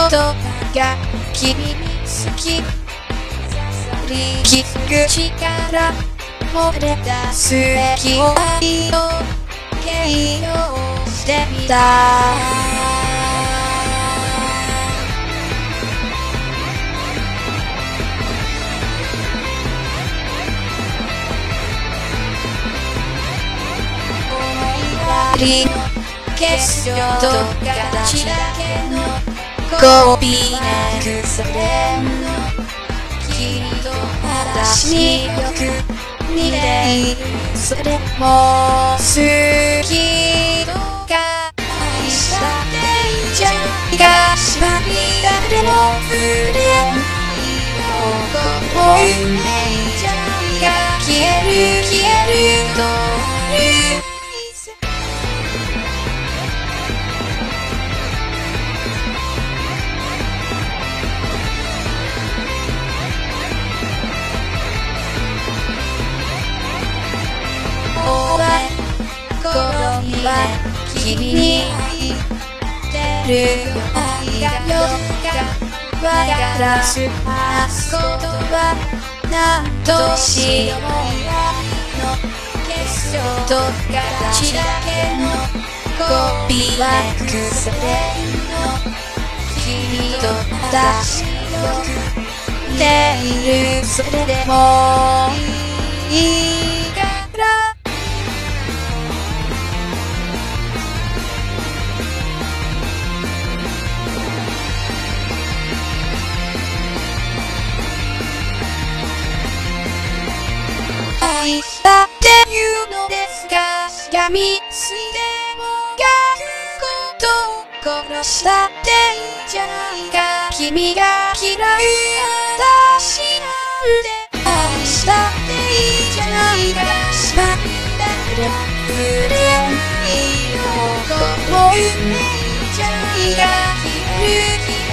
ことが君に好き。振り切る力漏れ出す液を愛を形容してみた。結晶と形だけのコピーなくされんの君と私によく似ている。それも好きとか愛したっていいじゃんか。縛り誰も触れない心運命じゃんか。消える消えるという心には君に愛てるよ。愛がよかわからず話すことはなんとしようやの結晶と形だけのコピーは崩れんの君と私よく似ている。それでもいいから愛したっていうのですが、しがみついてもがくことを殺したっていいじゃないか。君が嫌い私なんて愛したっていいじゃないか。縛りだけで触れないよ。この運命じゃないか。消える